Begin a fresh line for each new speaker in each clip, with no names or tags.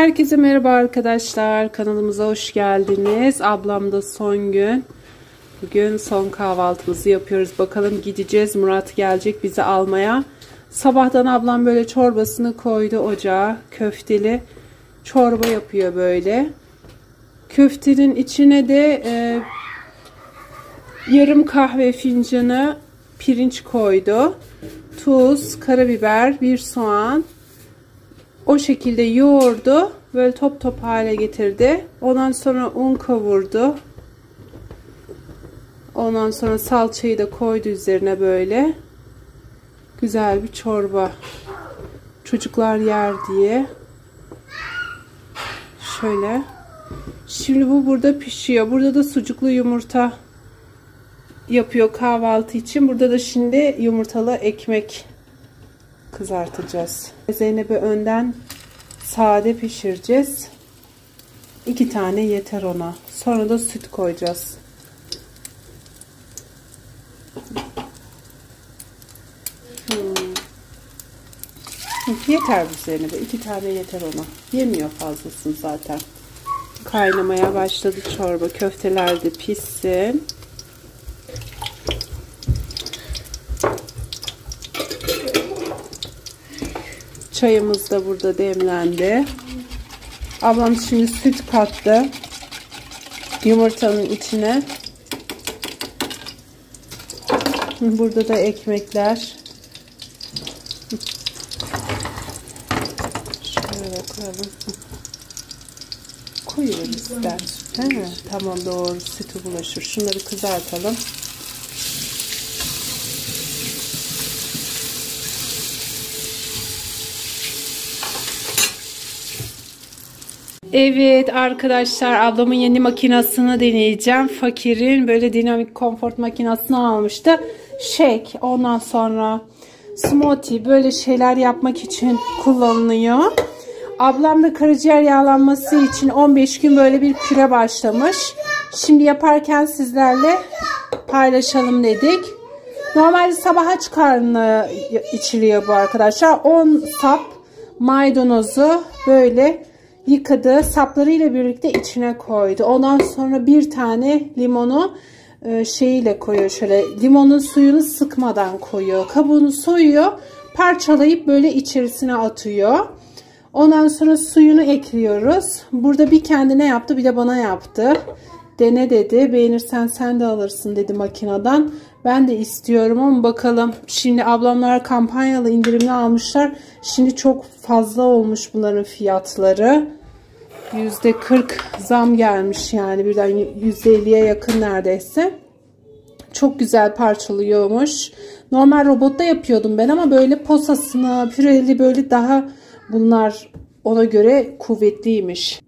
Herkese merhaba arkadaşlar. Kanalımıza hoş geldiniz. Ablam da son gün. Bugün son kahvaltımızı yapıyoruz. Bakalım gideceğiz. Murat gelecek bizi almaya. Sabahtan ablam böyle çorbasını koydu ocağa. Köfteli çorba yapıyor böyle. Köftenin içine de yarım kahve fincanı pirinç koydu. Tuz, karabiber, bir soğan. O şekilde yoğurdu. Böyle top top hale getirdi. Ondan sonra un kavurdu. Ondan sonra salçayı da koydu üzerine böyle. Güzel bir çorba. Çocuklar yer diye. Şöyle. Şimdi bu burada pişiyor. Burada da sucuklu yumurta yapıyor kahvaltı için. Burada da şimdi yumurtalı ekmek kızartacağız. Zeynep'e önden sade pişireceğiz. 2 tane yeter ona. Sonra da süt koyacağız. Yeter bu Zeynep'e. 2 tane yeter ona. Yemiyor fazlasını zaten. Kaynamaya başladı çorba. Köfteler de pişsin. Çayımız da burada demlendi. Ablam şimdi süt kattı yumurtanın içine. Burada da ekmekler. Şöyle koyalım. Koyuyoruz ister. Tamam, doğru, sütü bulaşır. Şunları kızartalım. Evet arkadaşlar, ablamın yeni makinasını deneyeceğim. Fakir'in böyle dinamik comfort makinasını almıştı. Shake, ondan sonra smoothie, böyle şeyler yapmak için kullanılıyor. Ablam da karaciğer yağlanması için 15 gün böyle bir küre başlamış. Şimdi yaparken sizlerle paylaşalım dedik. Normalde sabah aç karnına içiliyor bu arkadaşlar. 10 sap maydanozu böyle yıkadı, saplarıyla birlikte içine koydu. Ondan sonra bir tane limonu şeyiyle koyuyor, şöyle limonun suyunu sıkmadan koyuyor. Kabuğunu soyuyor, parçalayıp böyle içerisine atıyor. Ondan sonra suyunu ekliyoruz. Burada bir kendine yaptı, bir de bana yaptı. Dene dedi. Beğenirsen sen de alırsın dedi makineden. Ben de istiyorum ama bakalım. Şimdi ablamlar kampanyalı indirimli almışlar. Şimdi çok fazla olmuş bunların fiyatları. %40 zam gelmiş yani, birden %50'ye yakın neredeyse. Çok güzel parçalıyormuş. Normal robotta yapıyordum ben ama böyle posasını, püreli böyle daha, bunlar ona göre kuvvetliymiş.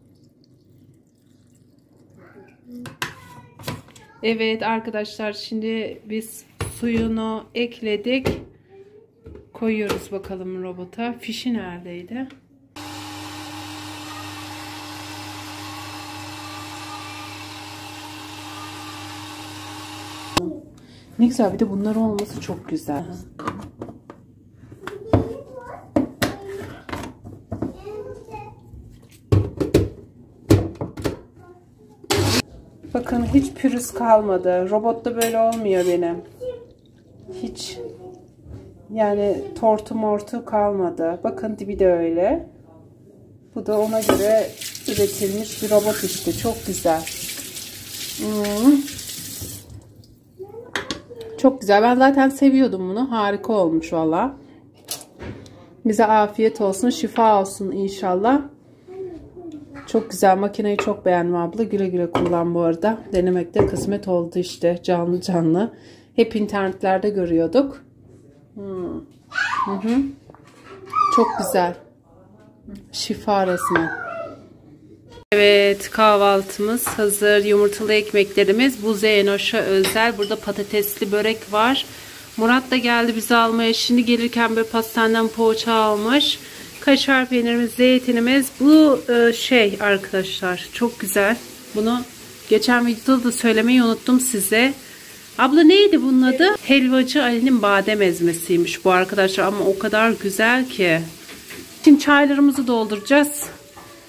Evet arkadaşlar, şimdi biz suyunu ekledik. Koyuyoruz bakalım robota. Fişi neredeydi? Ne güzel, bir de bunlar olması çok güzel. Bakın hiç pürüz kalmadı. Robotta böyle olmuyor benim. Hiç. Yani tortu mortu kalmadı. Bakın dibi de öyle. Bu da ona göre üretilmiş bir robot işte. Çok güzel. Çok güzel. Ben zaten seviyordum bunu. Harika olmuş valla. Bize afiyet olsun. Şifa olsun inşallah. Çok güzel. Makineyi çok beğendim abla. Güle güle kullan bu arada. Denemekte kısmet oldu işte. Canlı canlı. Hep internetlerde görüyorduk. Çok güzel. Şifa resmen. Evet, kahvaltımız hazır. Yumurtalı ekmeklerimiz. Bu Zeynoş'a özel. Burada patatesli börek var. Murat da geldi bizi almaya. Şimdi gelirken böyle pastaneden poğaça almış. Kaşar peynirimiz, zeytinimiz. Bu şey arkadaşlar, çok güzel. Bunu geçen videoda da söylemeyi unuttum size. Abla neydi bunun adı? Helvacı Ali'nin badem ezmesiymiş bu arkadaşlar. Ama o kadar güzel ki. Şimdi çaylarımızı dolduracağız.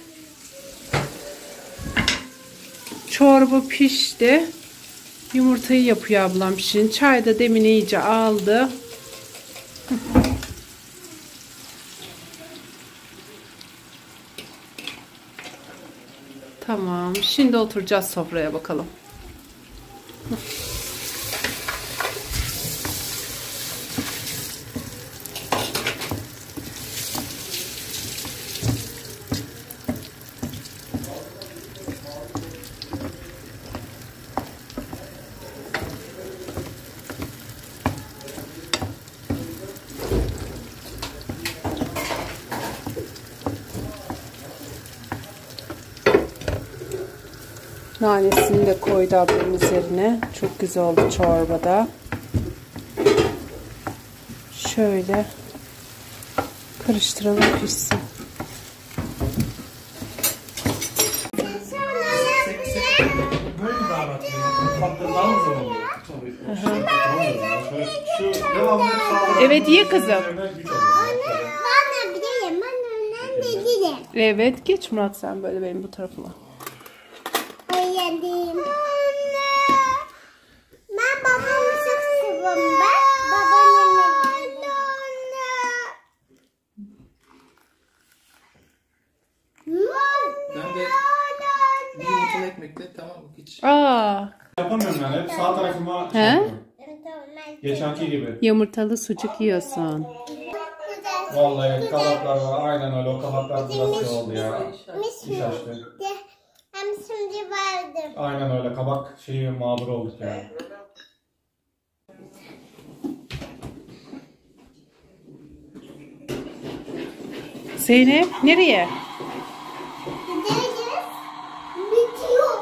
Çorba pişti. Yumurtayı yapıyor ablam şimdi. Çay da demin iyice aldı. Tamam. Şimdi oturacağız sofraya bakalım. Nanesini de koydu ablamın üzerine. Çok güzel oldu çorbada. Şöyle karıştıralım pişsin. Evet ye kızım. Evet geç Murat sen böyle benim bu tarafıma.
Yedim. Ben babamı çok seviyorum. Babamın
Ben de bir yumurtalı ekmekle tamam hiç.
Yapamıyorum yani. Hep sağ tarafıma şey yapıyorum. Geçenki gibi.
Yumurtalı sucuk yiyorsun.
Vallahi kabaklar var. Aynen öyle. O kabaklar biraz şey oldu ya. İş açtı.
Hem şimdi vardım.
Aynen öyle. Kabak şeyi mağdur olduk yani.
Zeynep nereye?
Gideceğiz. Bitiyor.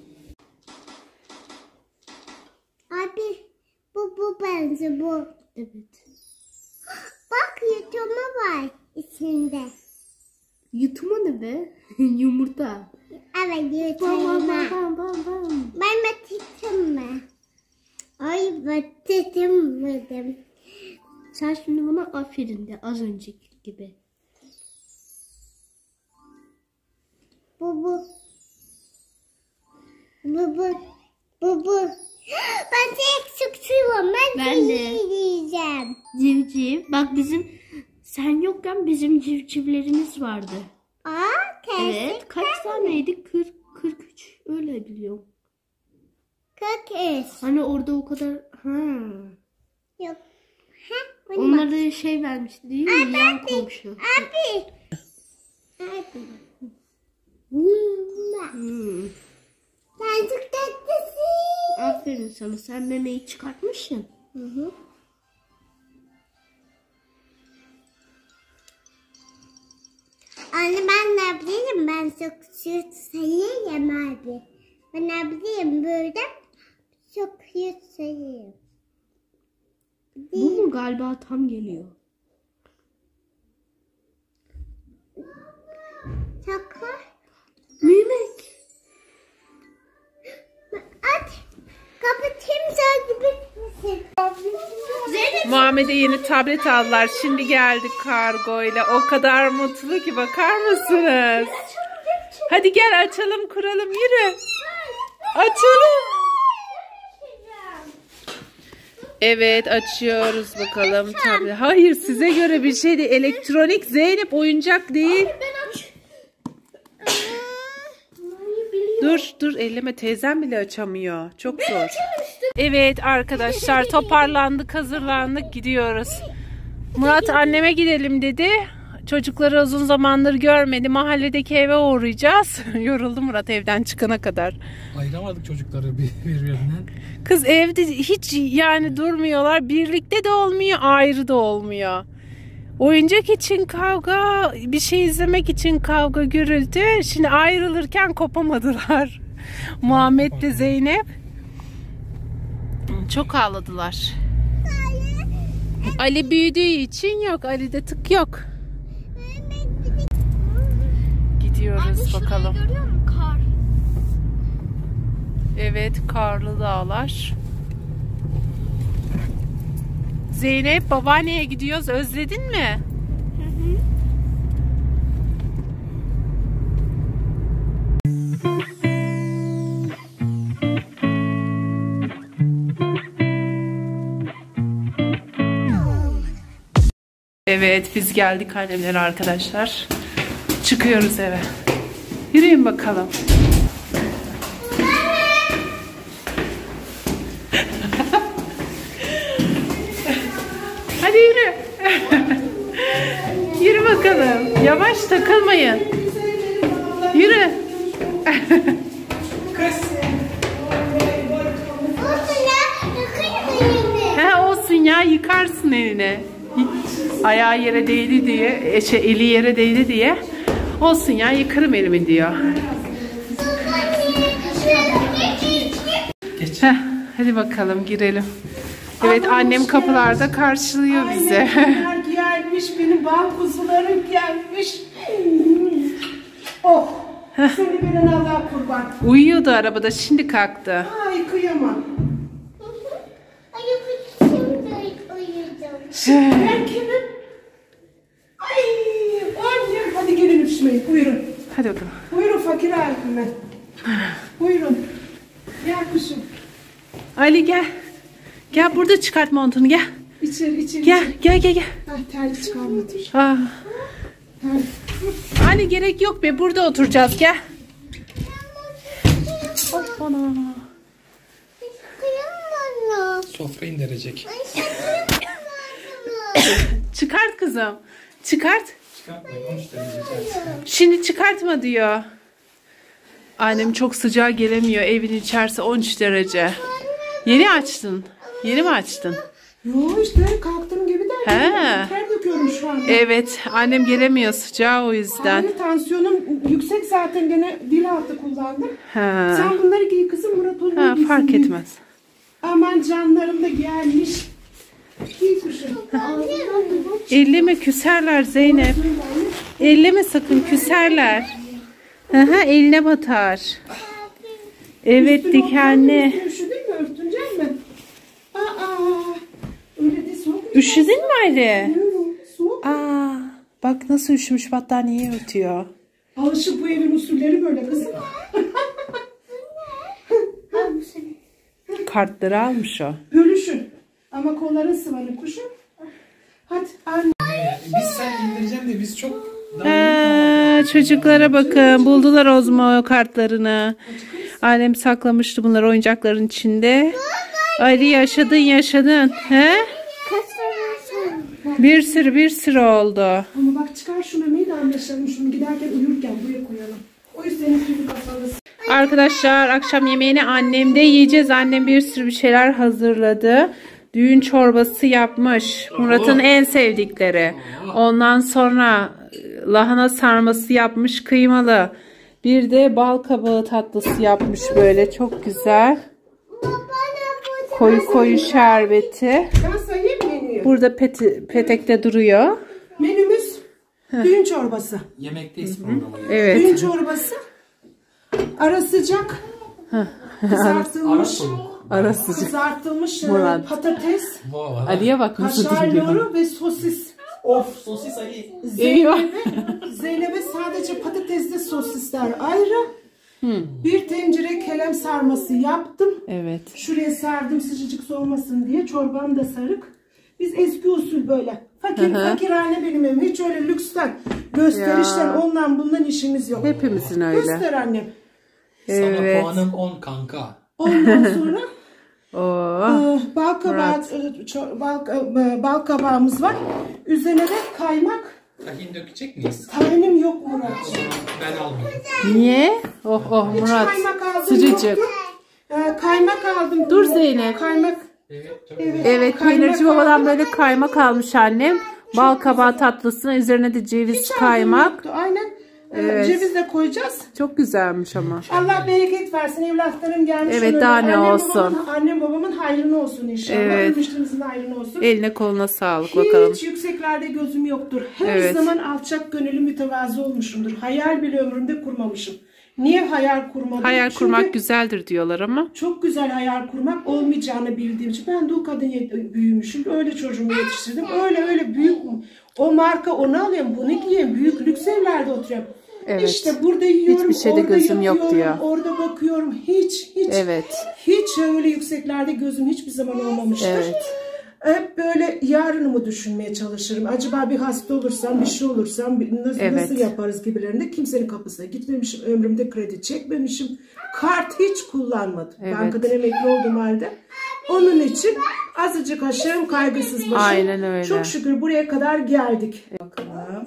Abi bu bence bu. Evet. Bak yutma var içinde.
Yutma ne be? Yumurta.
Evet yutma. Ben batırdım mı? Ay batırdım.
Sen şimdi bana aferin de az önceki gibi.
Bu. Ben tek sıkıyorum.
Ben de.
Yiyeceğim.
Civciv. Bak bizim sen yokken bizim civcivlerimiz vardı. Evet. Kaç taneydi? 43. Öyle biliyorum.
43.
Hani orada o kadar.
Yok.
Onlara şey vermişti değil mi? Yan komşu.
Abi. Sen çok tatlısın.
Aferin sana. Sen memeyi çıkartmışsın.
Hı. Anne ben ne bileyim ben çok süt sayayım abi. Ben ne bileyim böyle çok süt sayayım.
Bu mu galiba tam geliyor.
Çok var.
Mehmet.
At. Kapatayım sen gibi misin?
Muhammed'e yeni tablet aldılar. Şimdi geldik kargoyla. O kadar mutlu ki bakar mısınız? Hadi gel açalım kuralım yürü. Açalım. Evet açıyoruz bakalım tablet. Hayır size göre bir şey değil. Elektronik Zeynep oyuncak değil. Dur elleme teyzem bile açamıyor. Çok zor. Evet arkadaşlar toparlandık hazırlandık gidiyoruz. Murat anneme gidelim dedi. Çocukları uzun zamandır görmedi. Mahalledeki eve uğrayacağız. Yoruldu Murat evden çıkana kadar.
Ayıramadık çocukları birbirinden.
Kız evde hiç yani durmuyorlar. Birlikte de olmuyor ayrı da olmuyor. Oyuncak için kavga, bir şey izlemek için kavga gürültü. Şimdi ayrılırken kopamadılar. Muhammed de Zeynep. Çok ağladılar. Ali büyüdüğü için yok. Ali'de tık yok. Gidiyoruz bakalım.
Görüyor musun? Kar.
Evet karlı dağlar. Zeynep babaanneye gidiyoruz. Özledin mi? Evet, biz geldik annemlere arkadaşlar. Çıkıyoruz eve. Yürüyün bakalım. Hadi yürü. Yürü bakalım. Yavaş, takılmayın. Yürü. He, olsun ya, yıkarsın eline. Ayağı yere değdi diye, eli yere değdi diye. Olsun ya, yıkarım elimi diyor. Heh, hadi bakalım girelim. Evet, annem kapılarda karşılıyor bizi.
Annemler gelmiş, benim bal kuzularım gelmiş. Oh, seni veren Allah kurban.
Uyuyordu arabada, şimdi kalktı.
Ay kıyamam. Ben kimim? Ay annem, hadi gelin öpüşmeyin, buyurun.
Hadi bakalım.
Buyurun fakir halim ben. Buyurun. Gel kuşum.
Ali gel. Gel, burada çıkart montunu, gel.
İçeri.
Gel.
Ah, terlik çıkarmadım.
Ah. Ali gerek yok be, burada oturacağız, gel. Hoppana.
Sofra indirecek.
Çıkart kızım. Çıkart.
Çıkartmayın 13 derece içerisi.
Şimdi çıkartma diyor. Annem çok sıcağa gelemiyor. Evin içerisi 13 derece. Yeni açtın. Yeni mi açtın?
Yo işte kalktığım gibi de
He.
ter döküyorum şu anda.
Evet. Annem gelemiyor sıcağı, o yüzden.
Hayır, tansiyonum yüksek zaten, gene dil altı kullandım.
Ha.
Sen bunları giy kızım, Murat onu
Ha,
giysin
fark
diye.
etmez.
Aman canlarım da gelmiş. Giy kuşum.
Elleme, küserler Zeynep. Elleme sakın, küserler. Aha, eline batar. Evet, dikenli.
Üşüdün mü? Örtünecek mi? Öyle de soğuk.
Üşüdün mü Ali?
Soğuk.
Aa, bak nasıl üşümüş, battaniyeyi örtüyor.
Alışık, bu evin usulleri böyle kızım.
Kartları almış o.
Bölüşün. Ama kolların sıvanı kuşum. Hadi anne.
Biz sen indireceğim de biz çok
Çocuklara bakın, buldular Ozmo kartlarını. Annem saklamıştı bunları oyuncakların içinde. Ali yaşadın. He? Bir sürü oldu.
Ama bak, çıkar şu memeyi de anlaşalım. Şunu giderken uyurken buraya koyalım. O yüzden tüylü kafalısı.
Arkadaşlar, akşam yemeğini annemde yiyeceğiz. Annem bir sürü bir şeyler hazırladı. Düğün çorbası yapmış. Murat'ın en sevdikleri. Ondan sonra lahana sarması yapmış, kıymalı. Bir de bal kabağı tatlısı yapmış böyle. Çok güzel. Koyu şerbeti.
Ben sayayım menüyü.
Burada petekte duruyor.
Menümüz düğün çorbası.
yemekteyiz programı.
Evet.
Düğün çorbası. Ara sıcak. Kızartılmış.
Ara sıcak.
Kızartılmış
Murat.
patates.
Wow,
Ali'ye bak nasıl duruyor.
Kaşarlı ve sosis.
Of, sosis Ali.
Zeynep'e sadece patatesli sosisler ayrı. Bir tencere kelem sarması yaptım.
Evet.
Şuraya serdim sıcacık soğumasın diye. Çorbam da sarık. Biz eski usul böyle. Fakirhane benim evim. Hiç öyle lüksten, gösterişten, ondan bundan işimiz yok.
Hepimizin öyle.
Göster annem.
Evet.
Sana puanım 10 kanka.
Ondan sonra
Oo.
bal kabağımız var. Üzerine de kaymak.
Tahin dökecek miyiz?
Tahinim yok Muratcığım.
Ben almayayım.
Niye? Oh Murat.
Kaymak aldım.
Sıcacık.
Yoktu. Kaymak aldım.
Dur Zeynep.
Kaymak.
Evet,
kaymak
peynirci babadan
aldım.
böyle kaymak almış annem. Bal kabağı tatlısına, üzerine de ceviz,
Hiç aldım
kaymak.
yoktu. Aynen.
Evet.
Ceviz de koyacağız.
Çok güzelmiş ama.
Allah bereket versin, evlatlarım gelmiş.
Evet,
ona.
daha ne olsun.
Annem babamın hayrına olsun inşallah.
Evet.
Ölmüşlerimizin hayrına olsun.
Eline koluna sağlık bakalım.
Hiç yükseklerde gözüm yoktur. Her
Evet.
zaman alçak gönüllü, mütevazı olmuşumdur. Hayal bile ömrümde kurmamışım. Niye hayal kurmadım?
Hayal
Çünkü
kurmak güzeldir diyorlar ama.
çok güzel hayal kurmak olmayacağını bildiğim için. Ben de o kadın büyümüşüm. Öyle çocuğumu yetiştirdim. Öyle büyük. O marka onu alayım, bunu giyeyim. Büyük lüks evlerde oturuyorum.
Evet.
İşte burada yiyorum,
Hiçbir şeyde
orada
gözüm yok
yapıyorum,
diyor.
orada bakıyorum. Hiç.
Evet.
Hiç öyle yükseklerde gözüm hiçbir zaman olmamıştır.
Evet.
Hep böyle yarınımı düşünmeye çalışırım. Acaba bir hasta olursam, bir şey olursam nasıl yaparız gibilerinde. Kimsenin kapısına gitmemişim. Ömrümde kredi çekmemişim. Kart hiç kullanmadım.
Evet.
Bankadan emekli olduğum halde. Onun için azıcık haşarım, kaygısız başım.
Aynen öyle.
Çok şükür buraya kadar geldik.
Bakalım.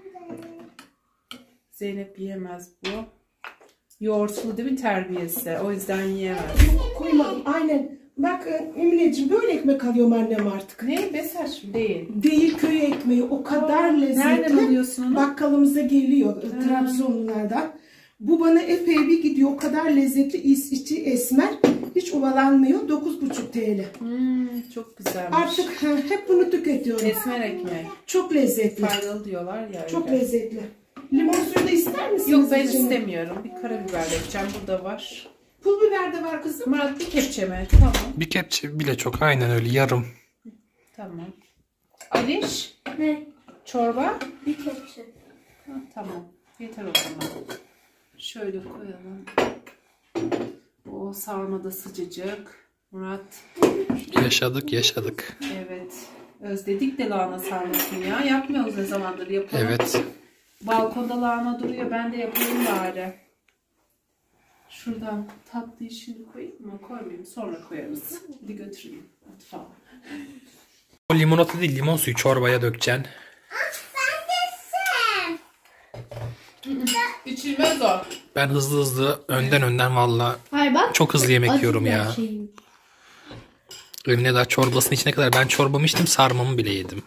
Zeynep yiyemez bu. Yoğurtlu değil mi terbiyesi? O yüzden yiyemez.
Koymadım. Aynen. Bak Emine'ciğim böyle ekmek alıyorum annem artık.
Ne? Mesaj mı? Değil.
Değil, köy ekmeği o kadar lezzetli.
Nereden alıyorsun onu?
Bakkalımıza geliyor Trabzonlulardan. Bu bana epey bir gidiyor. O kadar lezzetli, içi esmer. Hiç ovalanmıyor. 9,5 TL.
Çok güzelmiş.
Artık hep bunu tüketiyorum.
Esmer ekmek.
Çok lezzetli.
Faydalı diyorlar ya.
Çok
öyle.
lezzetli. Limon suyu da ister misiniz?
Yok ben
içine?
istemiyorum. Bir karabiber dökeceğim. Burada var.
Pul biber de var kızım.
Murat bir kepçe mi? Tamam.
Bir kepçe bile çok, aynen öyle, yarım.
Tamam. Aliş.
Ne?
Çorba.
Bir kepçe.
Ha, tamam. Yeter o zaman. Şöyle koyalım. O sarmada sıcacık. Murat.
Yaşadık.
Evet. Özledik de lahana sarmasını ya. Yapmıyoruz ne zamandır yapalım.
Evet.
Balkonda lahana duruyor. Ben de yapayım bari. Şuradan tatlıyı şimdi koyayım mı? Koymayayım. Sonra koyarız. Hadi götüreyim mutfağa.
O limonata değil, limon suyu çorbaya dökeceksin.
İçilmez o.
Ben hızlı önden valla
Hayır bak.
çok hızlı yemek
acı
yiyorum
bir
ya.
şeyim.
Ne daha çorbasının içine kadar. Ben çorbamı içtim, sarmamı bile yedim.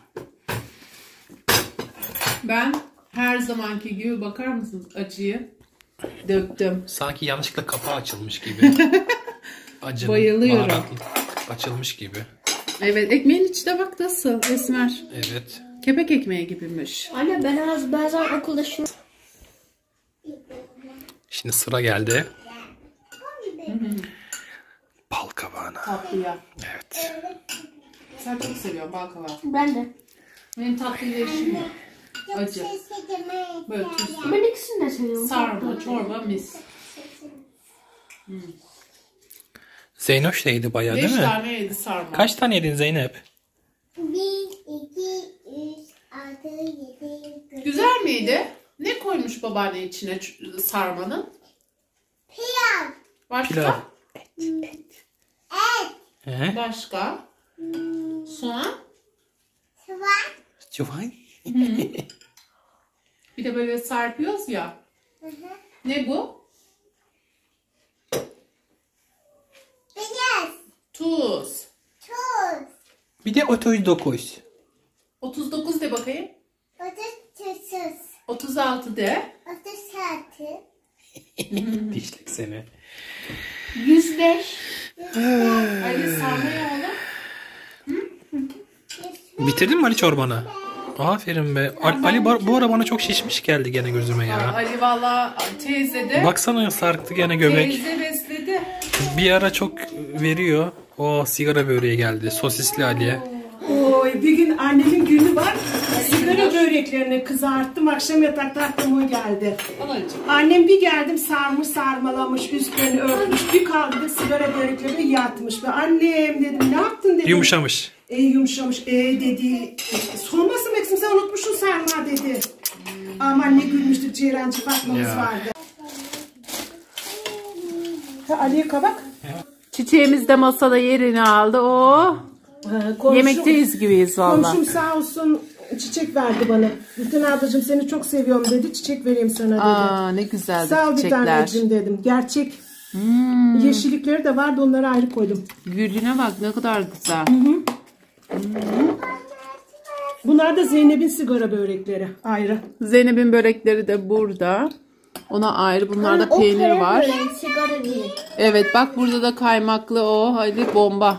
Ben her zamanki gibi bakar mısınız acıyı döktüm.
Sanki yanlışlıkla kapağı açılmış gibi. Acının,
Bayılıyorum.
baharatlı açılmış gibi.
Evet ekmeğin içine bak nasıl esmer.
Evet.
Kepek ekmeği gibiymiş.
Anne ben bazen okulda şunu...
Şimdi sıra geldi. Bal kabağına.
Tatlıya.
Evet.
Sen çok seviyorsun bal kabağı.
Ben de.
Benim tatlıyla işim yok. Acı. Böyle tuzlu.
Ben ikisini de seviyorum.
Sarma, çorba, mis.
Zeynoş da yedi bayağı
5
değil mi?
tane yedi sarma.
Kaç tane yedin Zeynep?
1, 2, 3, 6, 7,
Güzel miydi? Ne koymuş babaanne içine sarmanın?
pilav,
Başka?
Pilav.
et,
He?
Başka? Soğan?
soğan,
Cuvay.
Bir de böyle sarpıyoruz ya. Ne bu?
beyaz,
Tuz.
tuz,
Bir de 39.
39 de bakayım.
tuzsuz,
36 de.
36,
Dişlik seni.
105.
Ali sarmaya oğlum.
Bitirdin mi Ali çorbanı? Aferin be. Ali bu ara bana çok şişmiş geldi gene gözüme ya.
Ali valla teyze de.
Baksana sarktı gene göbek.
Teyze besledi.
Bir ara çok veriyor. O sigara böreği geldi. Sosisli Ali'ye.
Oy, bir gün annemin günü var. Sigara böreklerini kızarttım. Akşam yatakta aklıma o geldi.
Anacığım.
Annem bir geldim sarmış sarmalamış üstlerini örtmüş. Bir kaldı sigara börekleri yatmış. Ve annem dedim ne yaptın dedim.
Yumuşamış.
Yumuşamış. Dedi. Sormasın Eksim sen unutmuşsun sarma dedi. Aman ne gülmüştük Ceyrancı Fatma'mız
Ya.
vardı. Ali'ye kabak.
Çiçeğimiz de masada yerini aldı. Oo. Yemekteyiz gibiyiz valla.
Komşum sağ olsun çiçek verdi bana. Bütün ablacığım seni çok seviyorum dedi. Çiçek vereyim sana dedi.
Aa ne güzeldi
Sağ ol bir
çiçekler.
tanecim dedim. Gerçek. Yeşillikleri de vardı onları ayrı koydum.
Gülüne bak ne kadar güzel.
Bunlar da Zeynep'in sigara börekleri ayrı.
Zeynep'in börekleri de burada. Ona ayrı. Bunlarda peynir var.
Böyle sigara değil.
Evet bak burada da kaymaklı o. Hadi bomba.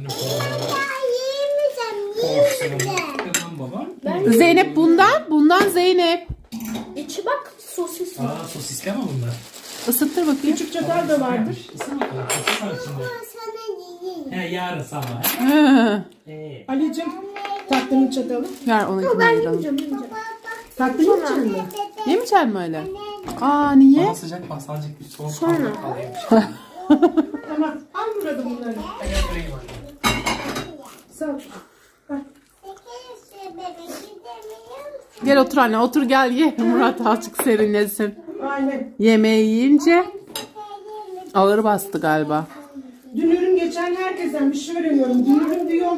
Zeynep bundan Zeynep.
İçi bak sosis var.
Sosisli ama bunlar.
Isıttır bakayım.
Küçük çatal da vardır.
sana yiyeyim.
He yarın sabah.
Hı.
Ali'cim tatlının çatalı.
Ver onu
Ben
ayıralım.
yemeyeceğim.
Tatlı yiyecek misin?
Yemeyecek mi öyle? Aa niye?
Bana sıcak basancık bir soğuk kahve alayım.
Tamam al burada bunları. Sağ ol.
Gel otur anne, otur gel ye. Murat azıcık serinlesin.
Aynen.
Yemeği yiyince ağır bastı galiba.
Dünürüm geçen herkesten bir şey öğreniyorum. Dünürüm diyor.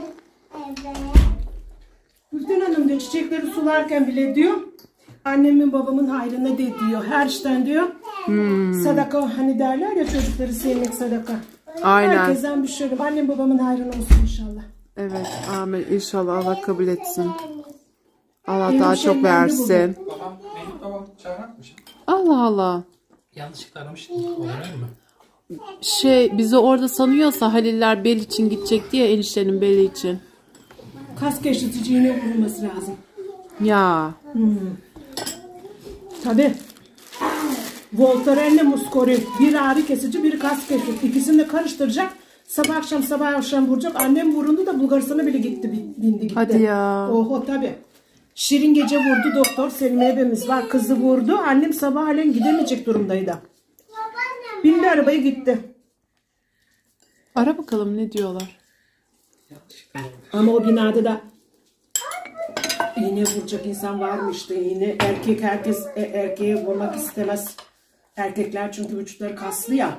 Gülten Hanım diyor çiçekleri sularken bile diyor. Annemin babamın hayrına de diyor. Her işten diyor. Sadaka hani derler ya çocukları sevmek sadaka.
Aynen.
Herkesten bir şey öğreniyorum. Annem babamın hayrına olsun inşallah.
Evet amin inşallah Allah kabul etsin. Allah
Benim
daha çok
şeylerim de
versin.
Benim babam çağırmış.
Allah Allah.
Yanlışlıkla aramıştım. Olabilir mi?
Bizi orada sanıyorsa Haliller bel için gidecek diye eniştenin beli için.
Kas gevşetici iğne vurulması lazım.
Ya.
Tabii. Voltaren Muscorin. Bir ağrı kesici, bir kas kesici. İkisini de karıştıracak. Sabah akşam vuracak. Annem vurundu da Bulgaristan'a bile bindi gitti.
Hadi ya.
Oho tabii. Şirin gece vurdu doktor. Senin ebemiz var. Kızı vurdu. Annem sabahleyin gidemeyecek durumdaydı. Bindi arabaya gitti.
Ara bakalım ne diyorlar.
Ama o binada da iğne vuracak insan var mı işte iğne. Herkes erkeğe vurmak istemez. Erkekler çünkü vücutları kaslı ya.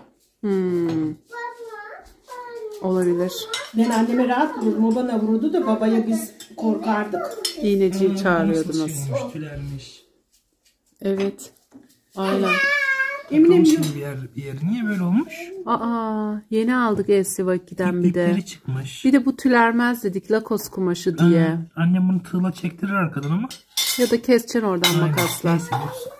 Olabilir.
Ben anneme rahat vurdum. O bana vurdu da babaya biz korkardık.
İğneciyi çağırıyordunuz.
Tülermiş.
Evet. Aynen.
Eminim
Kılmışım bir yer. Niye böyle olmuş?
Aa, yeni aldık Elsivaki'den bir de.
İpleri çıkmış.
Bir de bu tülermez dedik Lakos kumaşı diye.
Annem bunu tığla çektirir arkadan ama.
Ya da keseceksin oradan makasla.
Neyse, olsun.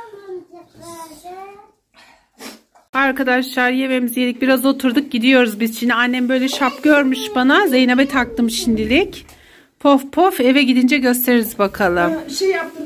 Arkadaşlar yemeğimizi yedik, biraz oturduk, gidiyoruz biz şimdi. Annem böyle şapka örmüş bana, Zeynep'e taktım şimdilik. Pof pof, eve gidince gösteririz bakalım.
şey yaptım.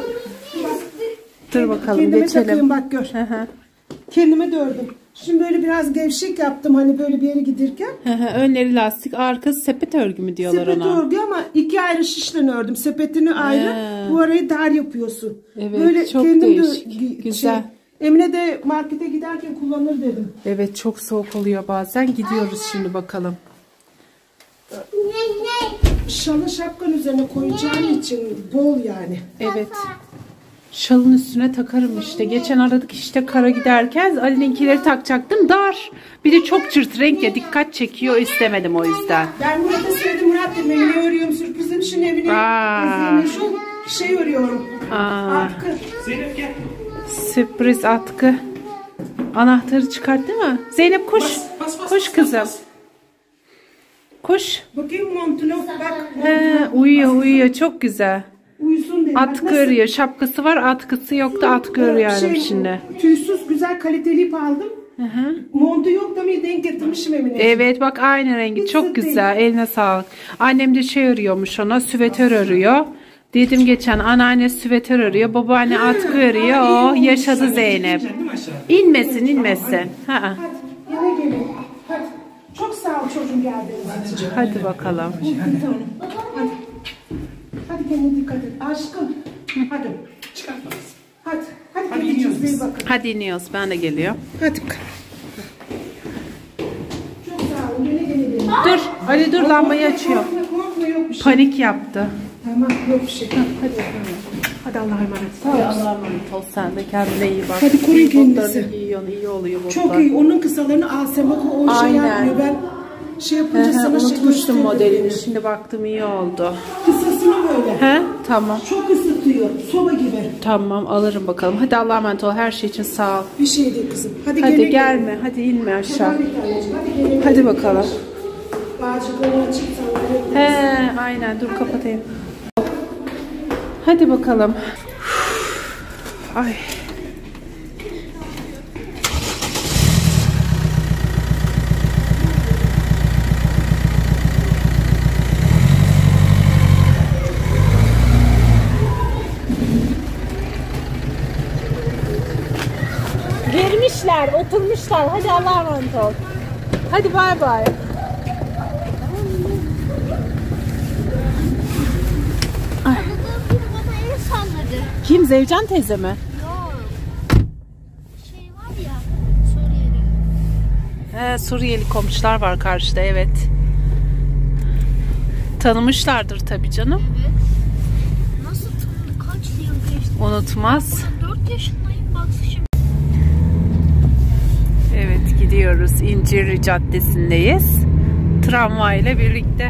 Dur bakalım
Kendime
geçelim.
takayım bak gör. Kendime de ördüm. Şimdi böyle biraz gevşek yaptım hani böyle bir yere giderken.
Önleri lastik, arkası sepet örgü mü diyorlar
Sepet
ona?
örgü ama 2 ayrı şişle ördüm. Sepetini ayrı, bu arayı dar yapıyorsun.
Evet,
böyle
çok
kendim
değişik, güzel.
Emine de markete giderken kullanır dedim.
Evet, çok soğuk oluyor bazen. Gidiyoruz şimdi bakalım.
Şalı şapkanın üzerine koyacağın için bol yani.
Evet. Şalın üstüne takarım işte. Geçen aradık işte kara giderken Ali'ninkileri takacaktım. Dar. Bir de çok cırt renk ya, dikkat çekiyor, istemedim o yüzden.
Ben Murat'a söyledim, Murat dedim Emine örüyorum sürprizim şimdi Emine şu örüyorum. Atkı.
Zeynep gel.
Sürpriz atkı. Anahtarı çıkarttı mı? Zeynep koş. Koş kızım. Koş.
Bakayım montunu bak.
Uyuyor çok güzel.
Uyusun dedim.
Atkı örüyor. Şapkası var, atkısı yok da atkı örüyor şimdi.
Tüysüz güzel kaliteli ip aldım. Montu yok da mı denk getirmişim Emine.
Evet bak aynı rengi.
Hiç
Çok
sırt
güzel. Eline sağlık. Annem de şey örüyormuş ona. Süvetör örüyor. Dedim geçen anneanne süvetör örüyor. Babaanne atkı örüyor. Oh yaşadı Zeynep. İnmesin.
Hadi yine gelin. Hadi. Çok sağ ol çocuğum geldiğiniz için.
Hadi bakalım.
Hadi. Hadi kendine dikkat et. Aşkım. Hadi. Hadi kendine çok iyi bakın.
Hadi iniyoruz. Ben de geliyorum.
Hadi bakalım. Çok sağ ol. Gene.
Dur. Ali dur, lambayı açıyor.
Korkma yok bir şey.
Panik yaptı.
Tamam yok bir şey. Hadi bakalım. Hadi Allah'a emanet.
Allah'a emanet ol, sen de kendine iyi bak.
Hadi koruyun kendinizi.
Botlarını giyiyorsun, iyi oluyor botlar.
Çok iyi. Onun kısalarını al sen bak o şey
Aynen.
yapmıyor. Ben şey yapınca sana şey
Unutmuştum
gösteririm.
modelini. Şimdi baktım, iyi oldu.
Kısasını böyle.
He? Tamam.
Çok ısıtıyor. Soba gibi.
Tamam, alırım bakalım. Hadi Allah'a emanet ol. Her şey için sağ ol.
Bir şey değil kızım. Hadi
Hadi gelme. Hadi inme aşağı.
Hadi gene.
Hadi bakalım.
Bağcıkları açıp sana.
He, aynen. Dur kapatayım. Hadi bakalım. Ay. Gelmişler, oturmuşlar. Hadi Allah'a emanet ol. Hadi bay bay. Kim? Zevcan teyze mi?
Şey var ya, Suriyeli.
Suriyeli komşular var karşıda, evet. Tanımışlardır tabii canım.
Nasıl tanıdı? Kaç
unutmaz.
4 yaşındayım bak şimdi.
Evet, gidiyoruz. İncirli Caddesi'ndeyiz. Tramvayla birlikte.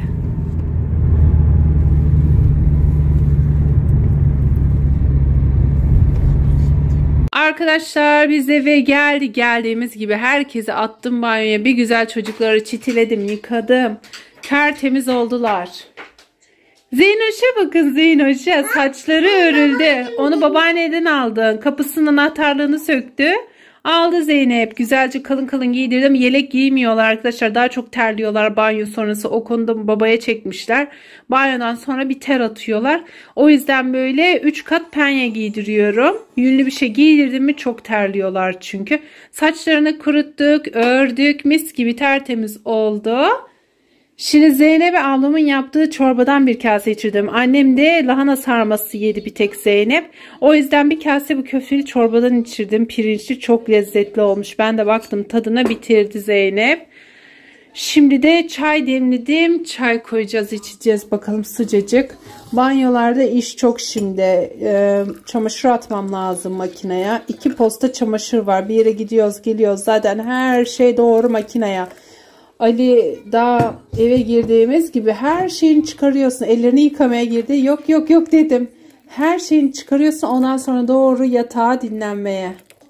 Arkadaşlar biz eve geldiğimiz gibi herkesi attım banyoya. Bir güzel çocukları çitiledim, yıkadım. Tertemiz oldular. Zeynoş'a bakın, Zeynoş'a saçları örüldü. Onu babaanneden aldın. Kapısının anahtarlığını söktü. Aldı Zeynep. Güzelce kalın kalın giydirdim. Yelek giymiyorlar arkadaşlar. Daha çok terliyorlar banyo sonrası. O konuda babaya çekmişler. Banyodan sonra bir ter atıyorlar. O yüzden böyle 3 kat penye giydiriyorum. Yünlü bir şey giydirdim mi çok terliyorlar çünkü. Saçlarını kuruttuk, ördük. Mis gibi tertemiz oldu. Şimdi Zeynep'e ablamın yaptığı çorbadan bir kase içirdim. Annem de lahana sarması yedi bir tek Zeynep. O yüzden bir kase bu köfteli çorbadan içirdim. Pirinçli, çok lezzetli olmuş. Ben de baktım tadına, bitirdi Zeynep. Şimdi de çay demledim. Çay koyacağız, içeceğiz. Bakalım sıcacık. Banyolarda iş çok şimdi. Çamaşır atmam lazım makineye. 2 posta çamaşır var. Bir yere gidiyoruz geliyoruz. Zaten her şey doğru makineye. Ali daha eve girdiğimiz gibi her şeyini çıkarıyorsun. Ellerini yıkamaya girdi. Yok yok yok dedim. Her şeyini çıkarıyorsun. Ondan sonra doğru yatağa dinlenmeye.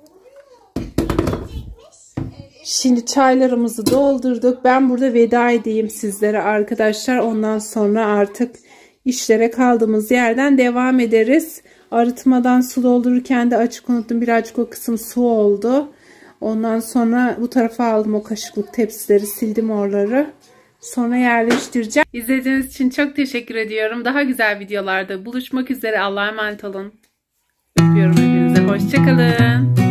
Şimdi çaylarımızı doldurduk. Ben burada veda edeyim sizlere arkadaşlar. Ondan sonra artık işlere kaldığımız yerden devam ederiz. Arıtmadan su doldururken de açık unuttum. Birazcık o kısım su oldu. Ondan sonra bu tarafa aldım o kaşıklık tepsileri, sildim oraları. Sonra yerleştireceğim. İzlediğiniz için çok teşekkür ediyorum. Daha güzel videolarda buluşmak üzere. Allah'a emanet olun. Öpüyorum hepinize. Hoşça kalın.